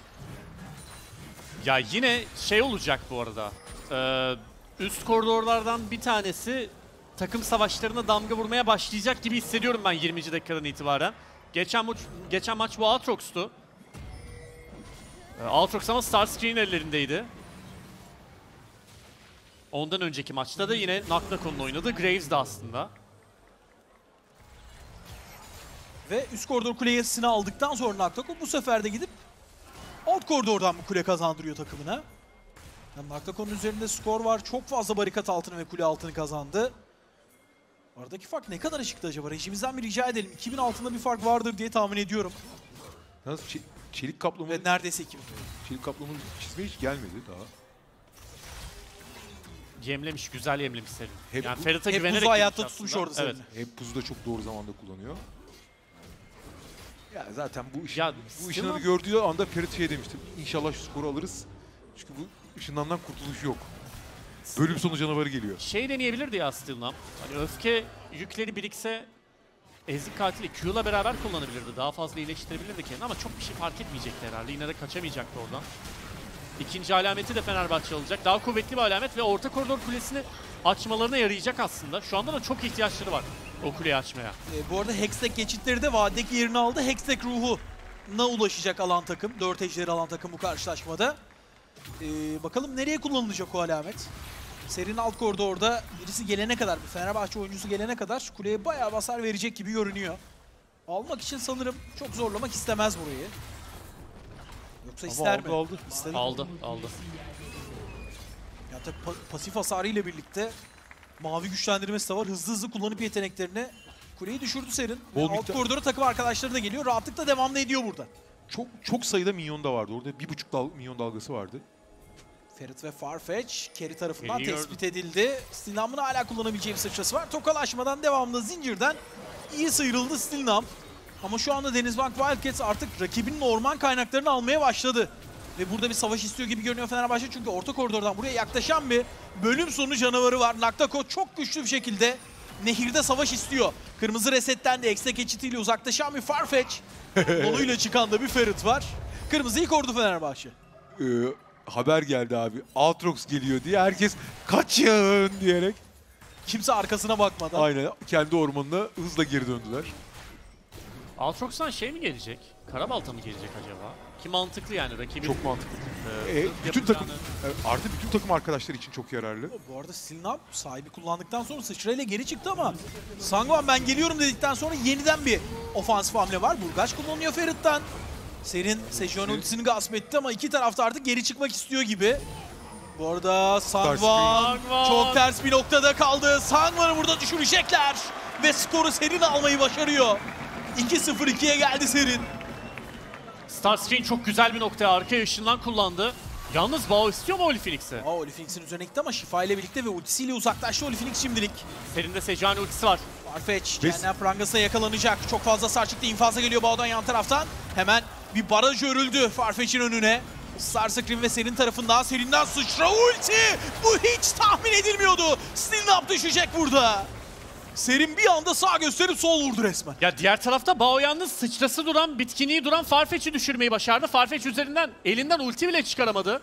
Ya yine şey olacak bu arada. Üst koridorlardan bir tanesi takım savaşlarına damga vurmaya başlayacak gibi hissediyorum ben 20. dakikadan itibaren. Geçen maç bu Aatrox'tu. Aatrox ama Starscreen ellerindeydi. Ondan önceki maçta da yine Naktako'nun oynadığı Graves'di aslında. Ve üst koridor kulesini aldıktan sonra Naktako bu sefer de gidip alt koridordan bir kule kazandırıyor takımına. Yani Naktako'nun üzerinde skor var. Çok fazla barikat altını ve kule altını kazandı. Aradaki fark ne kadar çıktı acaba? Rejimizden bir rica edelim. 2000 altında bir fark vardır diye tahmin ediyorum. Yalnız çelik kaplama, Ve neredeyse 2000. çelik kaplamanın çizmeye hiç gelmedi daha. Yemlemiş, güzel yemlemiş Serin. Hep Yani bu- Ferit'e Hep güvenerek buzu hayatta girmiş tutmuş aslında. orada Evet. Selin'i. Hep puzu da çok doğru zamanda kullanıyor. Ya zaten bu Ya, ışınları Stinlamp- gördüğü anda Ferit şey demiştim. İnşallah şu skoru alırız. Çünkü bu ışınlandan kurtuluş yok. Bölüm sonu canavarı geliyor. Şey deneyebilirdi ya Stilnam. Hani öfke yükleri birikse ezik katili Q'la beraber kullanabilirdi. Daha fazla iyileştirebilirdi kendini ama çok bir şey fark etmeyecekti herhalde. Yine de kaçamayacaktı oradan. İkinci alameti de Fenerbahçe alacak. Daha kuvvetli bir alamet ve orta koridor kulesini açmalarına yarayacak aslında. Şu anda da çok ihtiyaçları var o kuleyi açmaya. Bu arada Hextech geçitleri de vadideki yerini aldı. Hextech ruhuna ulaşacak alan takım. 4 ejderi alan takım bu karşılaşmada. Bakalım nereye kullanılacak o alamet? Serinin alt koridorda birisi gelene kadar, bir Fenerbahçe oyuncusu gelene kadar kuleye bayağı hasar verecek gibi görünüyor. Almak için sanırım çok zorlamak istemez burayı. Yoksa Ama ister aldı, mi? aldı. İstedi. Aldı. Ya tabii pasif hasarı ile birlikte mavi güçlendirmesi de var. Hızlı hızlı kullanıp yeteneklerini kuleyi düşürdü Serin. Bol Alt miktar- koridora takım arkadaşları da geliyor. Rahatlıkla devamlı ediyor burada. Çok sayıda minyon da vardı. Orada 1,5 minyon dalgası vardı. Ferit ve Farfetch Kerry tarafından Geliyor. tespit edildi. Stilnam'ın hala kullanabileceği bir sıçrası var. Tokalaşmadan devamlı zincirden iyi sıyrıldı Stilnam. Ama şu anda Denizbank Wildcats artık rakibinin orman kaynaklarını almaya başladı. Ve burada bir savaş istiyor gibi görünüyor Fenerbahçe. Çünkü orta koridordan buraya yaklaşan bir bölüm sonu canavarı var. Naktako çok güçlü bir şekilde nehirde savaş istiyor. Kırmızı resetten de Hextech geçitiyle uzaklaşan bir Farfetch. Donuyla çıkan da bir Ferit var. Kırmızıyı korudu Fenerbahçe. Haber geldi abi. Aatrox geliyor diye herkes kaçın diyerek. Kimse arkasına bakmadan. Aynen kendi ormanına hızla geri döndüler. Aatrox'tan şey mi gelecek? Karabalta mı gelecek acaba? Ki mantıklı yani rakibin. Çok mantıklı. hız Bütün yapacağını- takım artı bütün takım arkadaşlar için çok yararlı. Bu arada Stilnam sahibi kullandıktan sonra sıçrayla geri çıktı ama Sangwan ben geliyorum dedikten sonra yeniden bir ofansif hamle var. Burgaç kullanıyor Ferit'ten. Serin Sejuani ultisini gasp etti ama iki tarafta artık geri çıkmak istiyor gibi. Bu arada Sangwan çok ters bir noktada kaldı. Sangwan'ı burada düşürecekler ve skoru Serin almayı başarıyor. 2-0-2'ye geldi Serin. Starscreen çok güzel bir noktaya arkaya ışından kullandı. Yalnız Bao istiyor mu Holy Phoenix'i? Oli Phoenix'in üzerine gitti ama şifa ile birlikte ve ultisiyle uzaklaştı Oli Phoenix şimdilik. Serinde Sejuani ultisi var. Farfetch Ve- cehennem prangasına yakalanacak. Çok fazla sar çıktı. İnfaza geliyor Bağdan yan taraftan. Hemen bir baraj örüldü Farfetch'in önüne. Starscream ve Serin tarafından. Serin'den sıçra ulti. Bu hiç tahmin edilmiyordu. Stilnam düşecek burada. Serin bir anda sağ gösterip sol vurdu resmen. Ya diğer tarafta Bao yalnız sıçrası duran, bitkinliği duran Farfetch'i düşürmeyi başardı. Farfetch üzerinden elinden ulti bile çıkaramadı.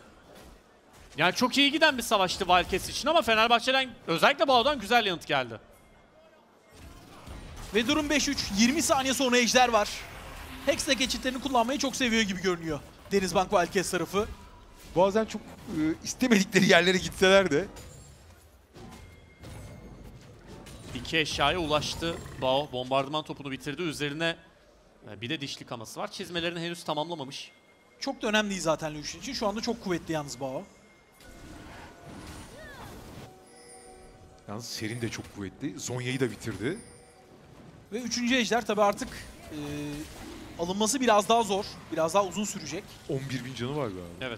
Yani çok iyi giden bir savaştı Wildcats için ama Fenerbahçe'den özellikle Bao'dan güzel yanıt geldi. Ve durum 5-3. 20 saniye sonra ejder var. Hextech geçitlerini kullanmayı çok seviyor gibi görünüyor Denizbank Wildcats tarafı. Bazen çok istemedikleri yerlere gitseler de İki eşyaya ulaştı. Bao bombardıman topunu bitirdi. Üzerine bir de dişli kaması var. Çizmelerini henüz tamamlamamış. Çok da önemli değil zaten Lucian için. Şu anda çok kuvvetli yalnız Bao. Yalnız Serin de çok kuvvetli. Zonya'yı da bitirdi. Ve 3. ejder tabii artık alınması biraz daha zor. Biraz daha uzun sürecek. 11.000 canı var galiba. Evet.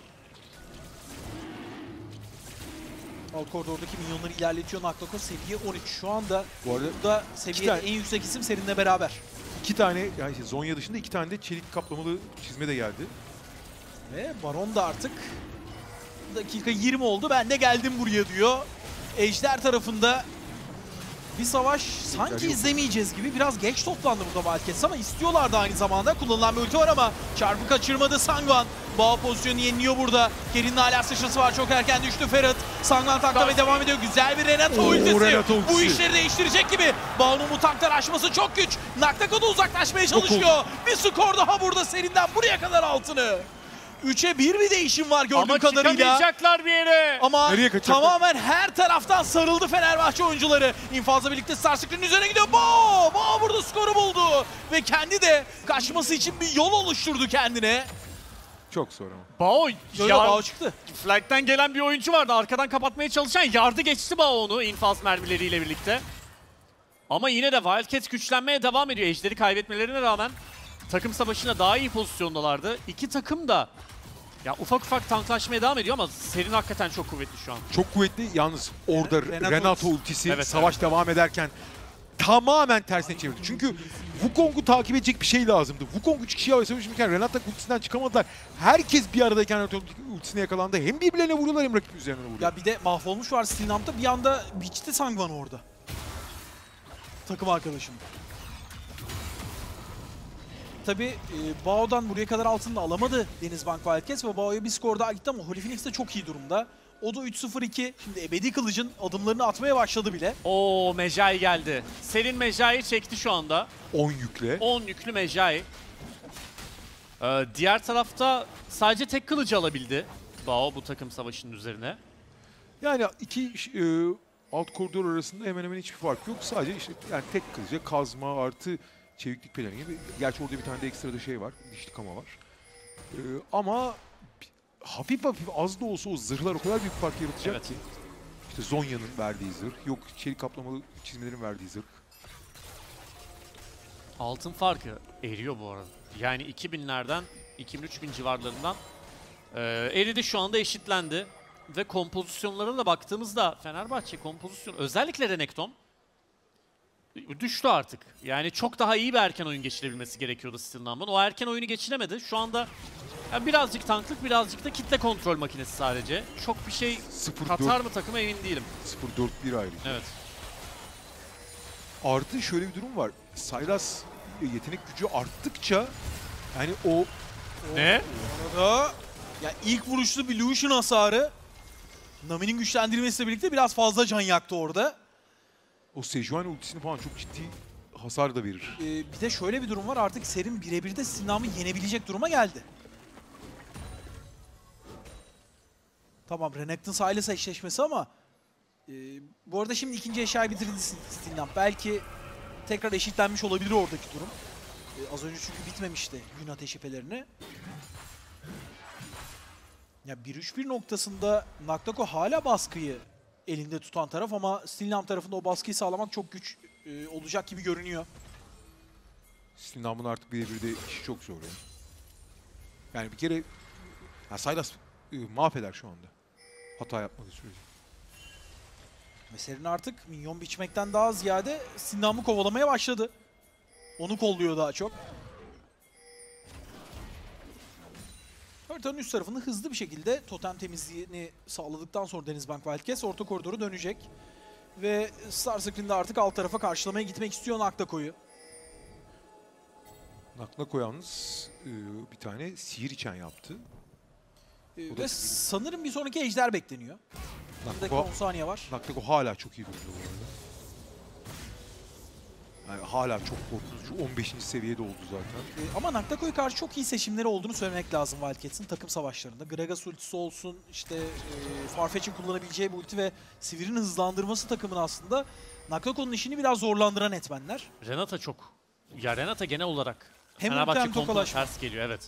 Alt koridordaki minyonları ilerletiyor Naktako. Seviye 13. Şu anda Bu arada burada seviyede tane- en yüksek isim Serin'le beraber. 2 tane, yani işte Zonya dışında 2 tane de çelik kaplamalı çizme de geldi. Ve Baron da artık dakika 20 oldu. Ben de geldim buraya diyor. Ejder tarafında bir savaş sanki yok. izlemeyeceğiz gibi. Biraz geç toplandı burada Wildcats ama istiyorlardı aynı zamanda. Kullanılan bir ulti var ama çarpı kaçırmadı Sangwan. Bao pozisyonu yeniliyor burada. Kerin'in hala sıçrası var. Çok erken düştü Ferhat. Sangwan taklamaya devam ediyor. Güzel bir Renato ultisi. Renato ultisi. Bu işleri değiştirecek gibi. Bao'nun bu tanklar aşması çok güç. Naktako da uzaklaşmaya çalışıyor. Bir skor daha burada Serin'den buraya kadar altını. 3'e 1 bir değişim var gördüğüm Ama kadarıyla. çıkamayacaklar bir yere. Ama Nereye kaçacaklar? tamamen her taraftan sarıldı Fenerbahçe oyuncuları. İnfazla birlikte Starscream'in üzerine gidiyor. Bao burada skoru buldu. Ve kendi de kaçması için bir yol oluşturdu kendine. Çok zor ama. Bao, Böyle Bao çıktı. Flag'den gelen bir oyuncu vardı. Arkadan kapatmaya çalışan yardı geçti Bao onu infaz mermileriyle birlikte. Ama yine de Wildcats güçlenmeye devam ediyor. Ejderi kaybetmelerine rağmen takım savaşında daha iyi pozisyondalardı. İki takım da ya ufak ufak tanklaşmaya devam ediyor ama Serin hakikaten çok kuvvetli şu an. Çok kuvvetli. Yalnız orada Renato Renato ultisi Evet, savaş devam ederken tamamen tersine çevirdi. Çünkü Wukong'u takip edecek bir şey lazımdı. Wukong 3 kişiye savaşırken Renato ultisinden çıkamadılar. Herkes bir aradayken Renato ultisine yakalandı. Hem birbirlerine vuruyorlar hem rakip üzerine vuruyor. Ya bir de mahvolmuş var Stilnam'da. Bir anda biçti Sangwan orada. Takım arkadaşım. Tabii Bao'dan buraya kadar altını da alamadı Denizbank Wildcats ve Bao'ya bir skor daha gitti ama Holy Phoenix de çok iyi durumda. O da 3-0-2. Şimdi Ebedi Kılıç'ın adımlarını atmaya başladı bile. Oo, Mejai geldi. Serin Mejai'yi çekti şu anda. 10 yükle. 10 yüklü Mejai. Diğer tarafta sadece tek kılıcı alabildi Bao bu takım savaşının üzerine. Yani iki alt koridor arasında hemen hemen hiçbir fark yok. Sadece işte yani tek kılıca kazma artı çeviklik pelerini gibi. Gerçi orada bir tane de ekstra da şey var. Dişli kama var. Ama hafif hafif az da olsa o zırhlar o kadar büyük fark yaratacak Evet. ki. İşte Zonya'nın verdiği zırh. Yok çelik kaplamalı çizmelerin verdiği zırh. Altın farkı eriyor bu arada. Yani 2000'lerden 2000-3000 civarlarından eridi, şu anda eşitlendi. Ve kompozisyonlara da baktığımızda Fenerbahçe kompozisyon özellikle Renekton düştü artık. Yani çok daha iyi bir erken oyun geçirebilmesi gerekiyordu Stilnam'ın. O erken oyunu geçiremedi. Şu anda yani birazcık tanklık, birazcık da kitle kontrol makinesi sadece. Çok bir şey 0-4 katar mı takıma emin değilim. 0-4-1 ayrıca. Evet. Artı şöyle bir durum var. Sylas yetenek gücü arttıkça yani o Ne? Orada ya ilk vuruşlu bir Lucian hasarı Nami'nin güçlendirilmesiyle birlikte biraz fazla can yaktı orada. Sejuani ultisini falan çok ciddi hasar da verir. Bir de şöyle bir durum var, artık Serin birebir de Stilnam'ı yenebilecek duruma geldi. Tamam, Renekton Sylas eşleşmesi ama bu arada şimdi ikinci eşyayı bitirdi Stilnam. Belki tekrar eşitlenmiş olabilir oradaki durum. Az önce çünkü bitmemişti gün ateşi pelerini. Ya 1-3-1 noktasında Naktako hala baskıyı elinde tutan taraf ama Stilnam tarafında o baskıyı sağlamak çok güç olacak gibi görünüyor. Stilnam'ın artık birebir de işi çok zor yani. Yani bir kere ya Sylas mahveder şu anda. Hata yapmadığı sürece. Ve Serin artık minyon biçmekten daha ziyade Stilnam'ı kovalamaya başladı. Onu kolluyor daha çok. Haritanın üst tarafında hızlı bir şekilde totem temizliğini sağladıktan sonra Denizbank Wildcats orta koridoru dönecek. Ve Starscream'de artık alt tarafa karşılamaya gitmek istiyor Naktako'yu. Naktako yalnız bir tane sihir içen yaptı. Ve sanırım bir sonraki ejder bekleniyor. Bir dakika 10 saniye var. Naktako hala çok iyi durumda bu arada. Yani hala çok korkutucu. 15. seviyede oldu zaten. Ama Naktako'ya karşı çok iyi seçimleri olduğunu söylemek lazım Wildcats'ın takım savaşlarında. Gragas ultisi olsun, işte Farfetch'in kullanabileceği bu ulti ve Sivir'in hızlandırması takımın aslında Nakako'nun işini biraz zorlandıran etmenler. Renata çok. Ya Renata genel olarak Hem Fenerbahçe hem kombuna tokalaşma. ters geliyor, evet.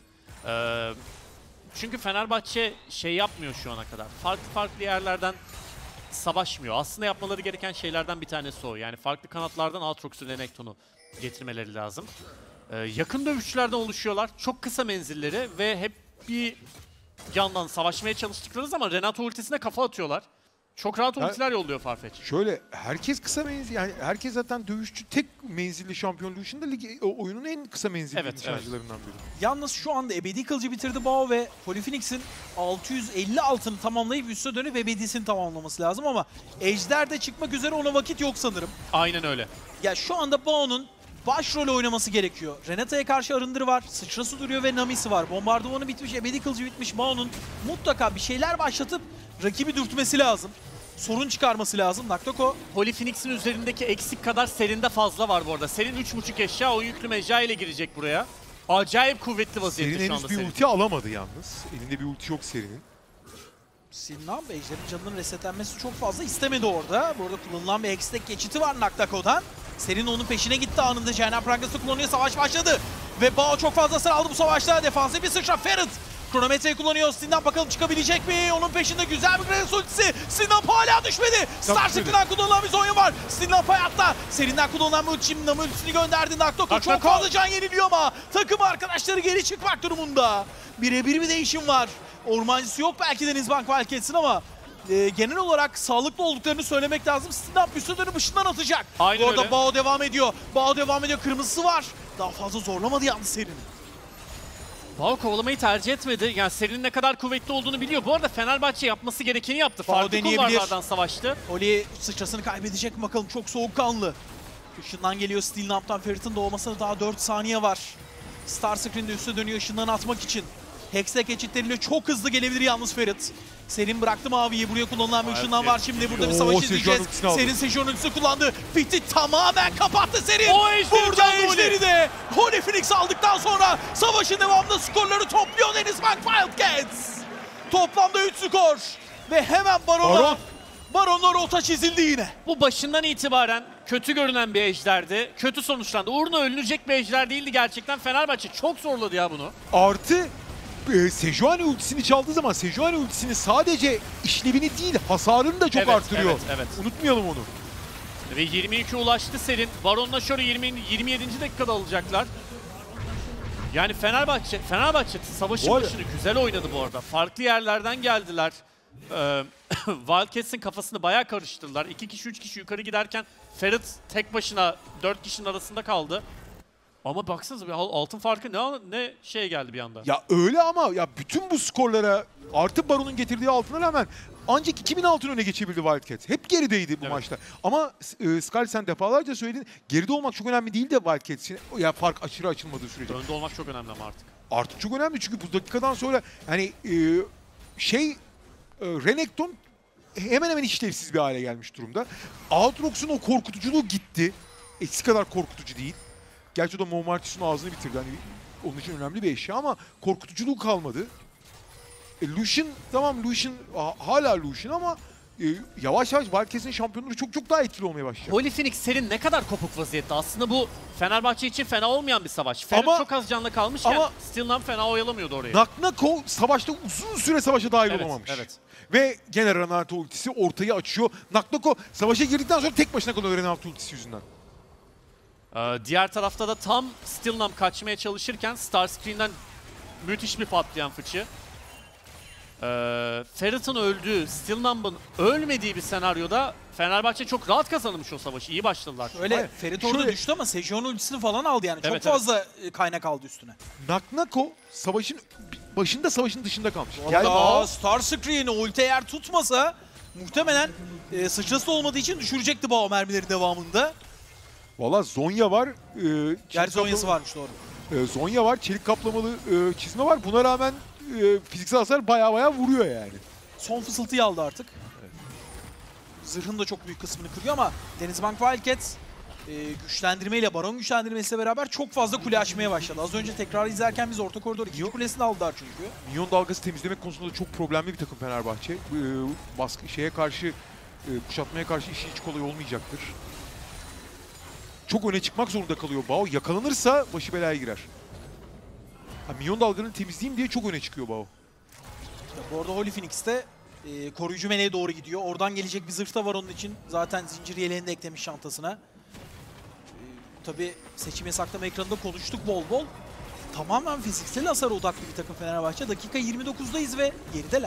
Çünkü Fenerbahçe şey yapmıyor şu ana kadar. Farklı yerlerden savaşmıyor. Aslında yapmaları gereken şeylerden bir tanesi o. Yani farklı kanatlardan Aatrox'u, Renekton'u getirmeleri lazım. Yakın dövüşçülerden oluşuyorlar. Çok kısa menzilleri ve hep bir yandan savaşmaya çalıştıkları zaman Renato ultisine kafa atıyorlar. Çok rahat ultiler yolluyor Farfetch. Şöyle herkes kısa menzil, yani herkes zaten dövüşçü, tek menzilli şampiyon Lucian da oyunun en kısa menzilli Evet, nişancılarından biri. Yalnız şu anda ebedi kılıcı bitirdi Bao ve Polyphenix'in 650 altını tamamlayıp üste dönüp ebedisini tamamlaması lazım ama Ejder de çıkmak üzere, ona vakit yok sanırım. Aynen öyle. Ya şu anda Bao'nun başrolü oynaması gerekiyor. Renata'ya karşı arındırı var, sıçrası duruyor ve Nami'si var. Bombardımanı bitmiş, ebedi kılıcı bitmiş. Bao'nun mutlaka bir şeyler başlatıp rakibi dürtmesi lazım. Sorun çıkarması lazım. Naktoko Polyphenix'in üzerindeki eksik kadar Serin'de fazla var bu arada. Serin 3.5 eşya, o yüklü mecra ile girecek buraya. Acayip kuvvetli vaziyette Serin şu henüz anda bir Serin. ulti alamadı yalnız. Elinde bir ulti yok Serin'in. Sinan Ejder'in canının resetlenmesi çok fazla istemedi orada. Bu arada kullanılan bir hextech geçiti var Naktako'dan. Serin onun peşine gitti anında. Cehennem Prangası kullanıyor. Savaş başladı. Ve Bao çok fazla hasar aldı bu savaşta. Defansif bir sıçra. Ferit kronometreyi kullanıyor. Sinan bakalım çıkabilecek mi? Onun peşinde güzel bir Gragas ultisi. Sinan hala düşmedi. Star Screen'den kullanılan bir Zonya var. Sinan hayatta. Serinden kullanılan bir ulti. Şimdi Nam ultisini gönderdi. Naktoko çok fazla can yeniliyor ama takım arkadaşları geri çıkmak durumunda. Birebir bir değişim var. Ormancısı yok belki Denizbank Wildcats'in ama genel olarak sağlıklı olduklarını söylemek lazım. Sinan üstü dönüp ışından atacak. Aynen Bu arada öyle. Bao devam ediyor. Bao devam ediyor. Kırmızısı var. Daha fazla zorlamadı yalnız Serin'i. Bao kovalamayı tercih etmedi. Yani Serin'in ne kadar kuvvetli olduğunu biliyor. Bu arada Fenerbahçe yapması gerekeni yaptı. Bao Farklı deneyebilir. kulvarlardan savaştı. Oli sıçrasını kaybedecek mi bakalım, çok soğukkanlı. Işından geliyor Steel Lamp'tan, Ferit'in doğmasına daha 4 saniye var. Star Screen'de üste dönüyor ışından atmak için. Hextech geçitleriyle çok hızlı gelebilir yalnız Ferit. Serin bıraktı maviyi, buraya kullanılan bir ışından var şimdi. Burada bir savaş izleyeceğiz. Serin Sejuani ultisini kullandı. Bitti, tamamen kapattı Serin. O Ejder'i Buradan çaldı Oli. Ejder'i de Holy Phoenix aldıktan sonra savaşın devamında skorları topluyor Denizbank Wildcats. Toplamda 3 skor ve hemen Baron'a rota çizildi yine. Bu başından itibaren kötü görünen bir ejderdi. Kötü sonuçlandı. Uğruna ölünecek bir ejder değildi gerçekten. Fenerbahçe çok zorladı ya bunu. Artı Sejuani ultisini çaldığı zaman Sejuani ultisinin sadece işlevini değil hasarını da çok Evet, artırıyor. evet. Unutmayalım onu. Ve 22 ulaştı Serin. Baron'la Shore'u 27. dakikada alacaklar. Yani Fenerbahçe savaşın Bu arada- başını güzel oynadı bu arada. Farklı yerlerden geldiler. Wildcats'in kafasını bayağı karıştırdılar. 2 kişi 3 kişi yukarı giderken Ferit tek başına 4 kişinin arasında kaldı. Ama baksanıza bir altın farkı ne şey geldi bir anda. Ya öyle ama ya bütün bu skorlara artı Baron'un getirdiği altına rağmen ancak 2000 altın öne geçebildi Wildcats. Hep gerideydi bu Evet. maçta. Ama Skal sen defalarca söyledin, geride olmak çok önemli değil de Wildcats için. Ya fark aşırı açılmadığı sürece. Önde olmak çok önemli ama artık. Artık çok önemli çünkü bu dakikadan sonra hani Renekton hemen hemen işlevsiz bir hale gelmiş durumda. Aatrox'un o korkutuculuğu gitti. Eski kadar korkutucu değil. Gerçi o da Momartis'in ağzını bitirdi. Hani onun için önemli bir eşya ama korkutuculuğu kalmadı. Lucian, tamam Lucian hala Lucian ama yavaş yavaş Wildcats'in şampiyonları çok daha etkili olmaya başlayacak. Polyphenix Serin ne kadar kopuk vaziyette. Aslında bu Fenerbahçe için fena olmayan bir savaş. Ferit Ama- çok az canlı kalmışken ama- Steel'dan fena oyalamıyordu orayı. Naknako savaşta uzun süre savaşa dahil Evet, olamamış. evet. Ve gene Renato ultisi ortayı açıyor. Naknako savaşa girdikten sonra tek başına kalıyor Renato ultisi yüzünden. Diğer tarafta da tam Steelnam kaçmaya çalışırken Starscreen'den müthiş bir patlayan fıçı. Ferit'in öldüğü, Steelnam'ın ölmediği bir senaryoda Fenerbahçe çok rahat kazanmış o savaşı. İyi başladılar. Öyle Hayır, Ferit orada şöyle- düştü ama Sejuani ultisini falan aldı yani. Çok Evet, fazla kaynak aldı üstüne. Naknako savaşın başında savaşın dışında kalmış. Yani Yani Star Screen'i ulti eğer tutmasa muhtemelen sıçrası olmadığı için düşürecekti Bao mermilerin devamında. valla Zonya var. Gerçi Zonya'sı varmış doğru. Zonya var, çelik kaplamalı çizme var. Buna rağmen fiziksel hasar baya vuruyor yani. Son fısıltıyı aldı artık. Zırhın da çok büyük kısmını kırıyor ama Denizbank Wildcats güçlendirmeyle, Baron güçlendirmesiyle beraber çok fazla kule açmaya başladı. Az önce tekrar izlerken biz orta koridor 2. kulesini aldılar çünkü. Minyon dalgası temizlemek konusunda çok problemli bir takım Fenerbahçe. Baskı şeye karşı, kuşatmaya karşı işi hiç kolay olmayacaktır. çok öne çıkmak zorunda kalıyor Bao. Yakalanırsa başı belaya girer. Minyon dalgalarını temizleyeyim diye çok öne çıkıyor Bao. Bu arada Holy Phoenix de koruyucu meleğe doğru gidiyor. Oradan gelecek bir zırh da var onun için. Zaten zincir yeleğini de eklemiş çantasına. Tabii seçim yasaklama ekranında konuştuk bol bol. Tamamen fiziksel hasara odaklı bir takım Fenerbahçe. Dakika 29'dayız ve gerideler.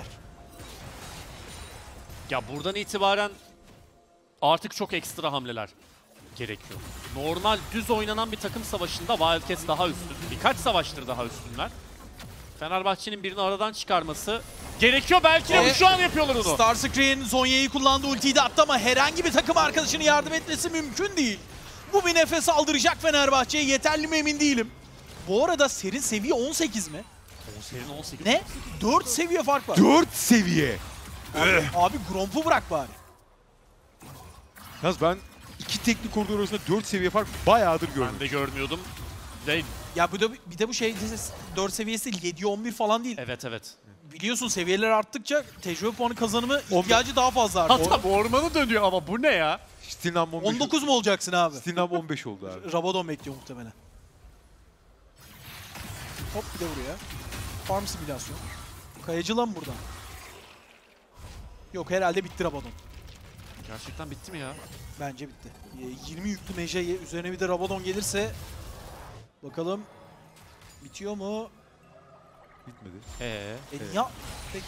Ya buradan itibaren artık çok ekstra hamleler gerekiyor. Normal düz oynanan bir takım savaşında Wildcats daha üstün. Birkaç savaştır daha üstünler. Fenerbahçe'nin birini aradan çıkarması gerekiyor. Belki de şu an yapıyorlar onu. Starscreen Zhonya'yı kullandı, ultiyi de attı ama herhangi bir takım arkadaşının yardım etmesi mümkün değil. Bu bir nefes aldıracak Fenerbahçe'ye. Yeterli mi emin değilim. Bu arada Serin seviye 18 mi? Serin 18. Ne? 4 seviye fark var. 4 seviye! Abi Gromp'u bırak bari. Yalnız ben iki teknik koridor arasında 4 seviye fark bayağıdır Ben görmedim. de görmüyordum. Ve Ya bir de bu şey 4 seviyesi değil, 7-11 falan değil. evet. Biliyorsun seviyeler arttıkça tecrübe puanı kazanımı ihtiyacı daha fazla artık. Hatta ormanı dönüyor ama bu ne ya? Stilnam 15 19 mu olacaksın abi? Stilnam 15 oldu abi. Rabadon bekliyor muhtemelen. Hop bir de buraya. Farm simülasyon. Kayıcıla mı buradan? Yok herhalde bitti Rabadon. Gerçekten bitti mi ya? Bence bitti. 20 yüklü Meja'yı üzerine bir de Rabadon gelirse bakalım bitiyor mu? Bitmedi. Ya peki.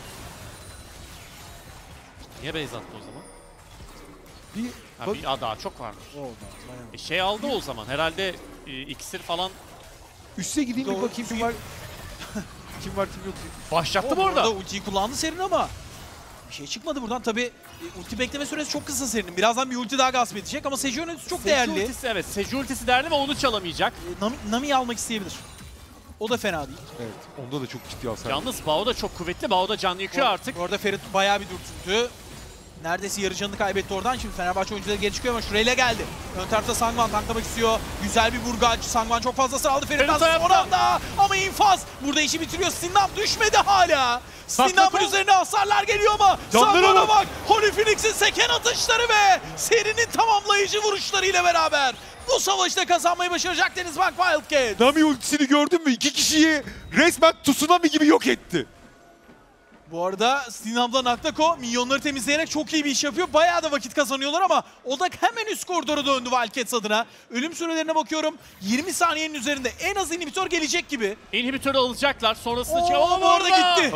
Niye base attı o zaman? Bir Daha çok varmış. Oldu. Bayağı. Şey aldı o zaman. Herhalde iksir falan üste gideyim bir Doğru. bakayım kim var. Kim var kim yok diye. başlattı bu Bu arada. arada ultiyi kullandı Serin ama bir şey çıkmadı buradan. Tabii ulti bekleme süresi çok kısa Serin'in. Birazdan bir ulti daha gasp edecek ama Seju'nun ultisi çok Seju değerli. ultisi, evet. Seju ultisi değerli ve onu çalamayacak. Nami'yi almak isteyebilir. O da fena değil. Evet. Onda da çok ciddi hasar. Yalnız Bao da çok kuvvetli. Bao da can yakıyor artık. Bu arada Ferit bayağı bir dürtüldü. Neredeyse yarı canını kaybetti oradan. Şimdi Fenerbahçe oyuncuları geri çıkıyor ama şurayla geldi. Ön tarafta Sangwan tanklamak istiyor. Güzel bir vurgaç. Sangwan çok fazla sıra aldı. Ferit Ferit son ayakta. anda ama infaz. Burada işi bitiriyor. Stinam düşmedi hala. Stinam'ın Sakla- üzerine hasarlar geliyor ama Canlara Sangwan'a bak. bak. Holy Phoenix'in seken atışları ve serinin tamamlayıcı vuruşlarıyla beraber bu savaşta kazanmayı başaracak Denizbank Wildcats. Nami ultisini gördün mü? İki kişiyi resmen tsunami gibi yok etti. Bu arada Stinam'dan Naktako minyonları temizleyerek çok iyi bir iş yapıyor. Bayağı da vakit kazanıyorlar ama o da hemen üst koridora döndü Wildcats adına. Ölüm sürelerine bakıyorum. 20 saniyenin üzerinde en az inhibitor gelecek gibi. İnhibitörü alacaklar. Sonrasında Oo, bu arada gitti.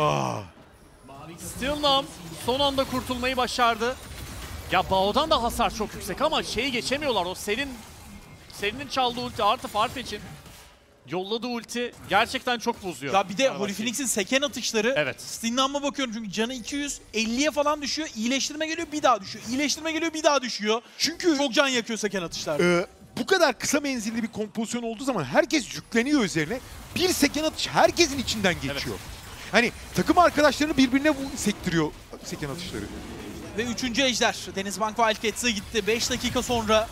Stilnam son anda kurtulmayı başardı. Ya Bao'dan da hasar çok yüksek ama şeyi geçemiyorlar. O Serin'in çaldığı ulti artı Farfetch'in yolladığı ulti gerçekten çok bozuyor. Ya bir de Fenerbahçe'yi. Holy Phoenix'in seken atışları. Evet. Stinam'a bakıyorum çünkü canı 250'ye falan düşüyor. İyileştirme geliyor bir daha düşüyor. İyileştirme geliyor bir daha düşüyor. Çünkü Çok can yakıyor seken atışlar. bu kadar kısa menzilli bir kompozisyon olduğu zaman herkes yükleniyor üzerine. Bir seken atış herkesin içinden geçiyor. Hani takım arkadaşlarını birbirine sektiriyor seken atışları. Ve 3. ejder Denizbank Wildcats'a gitti. 5 dakika sonra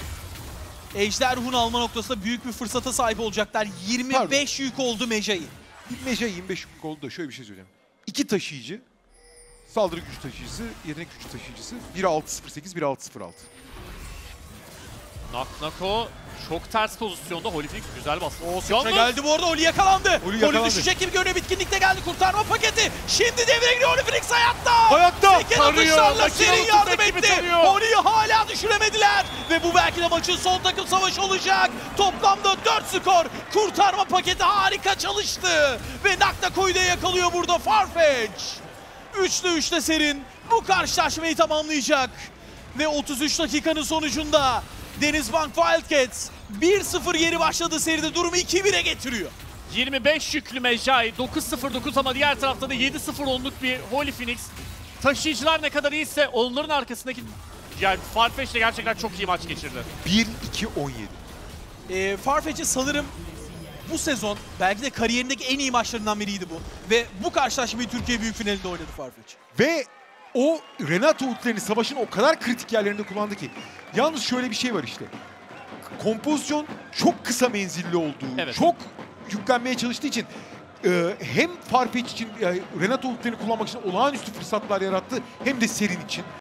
ejder ruhunu alma noktasında büyük bir fırsata sahip olacaklar. 25 yük oldu Meja'yı. Bir Meja 25 yük oldu da şöyle bir şey söyleyeyim. İki taşıyıcı, saldırı gücü taşıyıcısı, yetenek gücü taşıyıcısı. Biri 6.08, biri 6.06. Nako çok ters pozisyonda. Holy Phoenix güzel bastı. O sıçra Yalnız geldi bu arada. Oli yakalandı. Oli yakalandı. düşecek gibi görünüyor. Bitkinlikte geldi. Kurtarma paketi. Şimdi devreye giriyor. Oli Phoenix hayatta. Hayatta! Seken Tarıyor, atışlarla makinalı Serin yardım tüfek gibi etti. tarıyor. Oli'yi hala düşüremediler. Ve bu belki de maçın son takım savaşı olacak. Toplamda 4 skor. Kurtarma paketi harika çalıştı. Ve Naktako'yu da yakalıyor burada Farfetch. 3'te 3'te Serin bu karşılaşmayı tamamlayacak. Ve 33 dakikanın sonucunda Denizbank Wildcats 1-0 geri başladı seride. Durumu 2-1'e getiriyor. 25 yüklü Mejai 9-0-9 ama diğer tarafta da 7-0-10'luk bir Holy Phoenix. Taşıyıcılar ne kadar iyiyse onların arkasındaki yani Farfetch de gerçekten çok iyi maç geçirdi. 1-2-17. Farfetch'in sanırım bu sezon belki de kariyerindeki en iyi maçlarından biriydi bu. Ve bu karşılaşmayı Türkiye Büyük Finali'nde oynadı Farfetch. Ve o Renato ultilerini savaşın o kadar kritik yerlerinde kullandı ki. Yalnız şöyle bir şey var işte. Kompozisyon çok kısa menzilli olduğu, Evet. çok yüklenmeye çalıştığı için hem Farfetch için Renato ultilerini kullanmak için olağanüstü fırsatlar yarattı hem de Serin için.